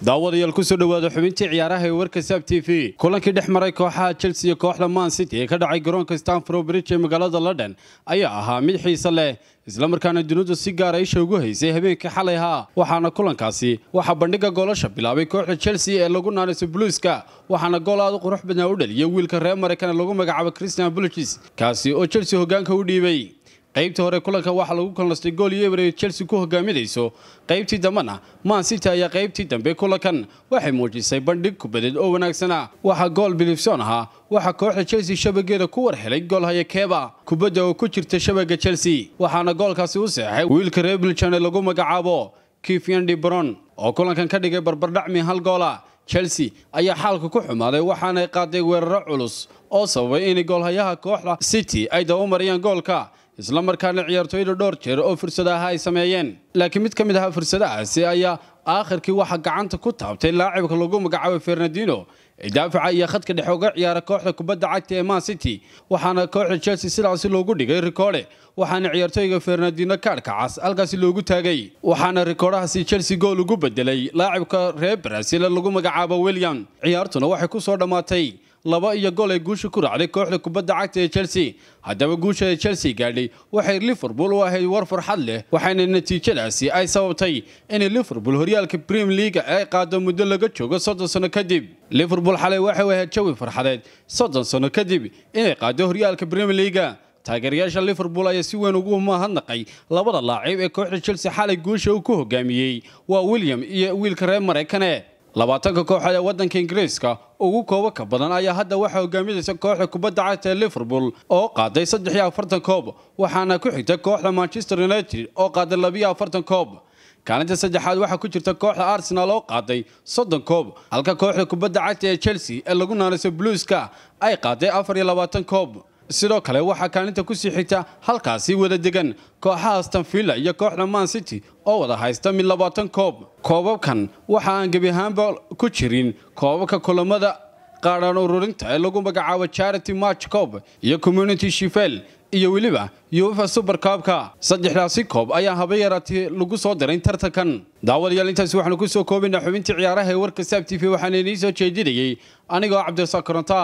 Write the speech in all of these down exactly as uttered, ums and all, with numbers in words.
daawadayaal ku soo dhawaada xubintii ciyaaraha ee warka Sab T V kulankii dhexmaray kooxaha Chelsea iyo kooxda Man City ee ka dhacay garoonka Stamford Bridge ee magaalada London ayaa ahaa mid xiiso leh isla markaana dunidu si gaar ah isha ugu haysay habeenkii xalay ahaa waxaana kulankaasi waxa bandhiga goolasha bilaabay kooxda Chelsea ee lagu naanayso Blueska waxaana gool aad u qurux badan u dhaliyay wiilka reer Mareykan lagu magacaabo Christian Pulisic kaasi oo Chelsea hogaanka u dhiibay qaybtii hore kulanka waxa lagu kalnastay gool iyo Everton Chelsea ku hogaaminayso qaybtii dambana Man City ayaa qaybtii dambe kulankan waxay muujisay bandhig kubadeed oo wanaagsan waxa gool Bilifson ahaa waxa kooxda Chelsea shabageeda ku war helay gool haya Keba kubadda oo ku jirta shabaga Chelsea waxaana goolkaasi u saxay wiilka reer Belgium lagu magacaabo Kevin De Bruyne oo kulankan ka dhigay barbardhacmi hal gool Chelsea ayaa xaalka ku xumaaday waxaana ay qaaday weerar culus oo sababay in goolhayaha kooxda City ay dawo mariyaan goolka isla markaana ciyaartooyda dhowr jeer oo fursadaha ay sameeyeen laakiin mid kamid ah fursadahaasi ayaa aakhirkii waxa gacanta ku taabtay laacibka lagu magacaabo Fernandinho daafaca iyo khadka dhexe uga ciyaara kooxda kubadda cagta ee Man City waxaana kooxda Chelsea sidaas loogu dhigay rikoor waxaana ciyaartooyga Fernandinho kaarka cas halkaas loogu taagay waxaana rikoorhaasi Chelsea gool ugu bedelay laacibka reer Brazil lagu magacaabo William ciyaartuna waxay ku soo dhamaatay laba iyo gool ay guusha ku raacday kooxda kubadda cagta ee Chelsea hadaba guusha ee Chelsea gaadhay waxay Liverpool u ahayd war farxad leh waxayna natiijadaasi ay sababtay in Liverpool horyaalka Premier League ay qaado muddo laga joogo soddon sano kadib Liverpool xalay waxay ahayd jawi farxadeed soddon sano kadib inay qaado horyaalka Premier League taageerayaasha Liverpool ayaa si weyn ugu mahadnaqay labada laacib ee kooxda Chelsea xalay guusha uu ku hogaamiyay waa William iyo wiilka reer Mareykan labaatanka kooxood ee wadanka Ingiriiska ugu koobo ka badan ayaa hadda waxa hogaaminaysa kooxda kubadda cagta ee Liverpool oo qaaday saddex iyo afartan koob waxaana ku xigta kooxda Manchester United oo qaaday laba iyo afartan koob kaalinta saddexaad waxa ku jirta kooxda Arsenal oo qaaday soddon koob halka kooxda kubadda cagta ee Chelsea ee lagu naanayso Blueska ay qaaday afar iyo labaatan koob sidoo kale waxa kaalinta ku sii xigta halkaasi wada degan kooxaha Aston Villa iyo kooxda Man City oo wada haysta mid labaatan koob koobabkan waxa aan gabi ahaanba ku jirin koobabka kulamada qaaran ururinta ee lagu magacaabo Charity Match Cup iyo Community Shield iyo waliba UEFA Super Cup-ka saddexdaasi koob ayaa haba yaraatay lagu soo diray tartankan daawadayaal intaas waxaan ku soo koobinaa xubintii ciyaaraha ee warka Sab T V waxaan idin soo jeedinayay anigoo Cabdirasaaq Koronta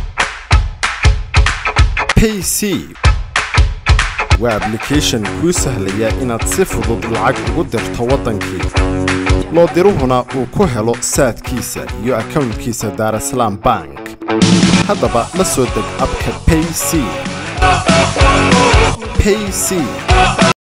P C waa application kuu sahlaya inaad si fudud lacag ugu dirto wadankii loo diruhuna uu ku helo saadkiisa iyo account-kiisa Dar es Salaam Bank haddaba la soo deg abka P C P C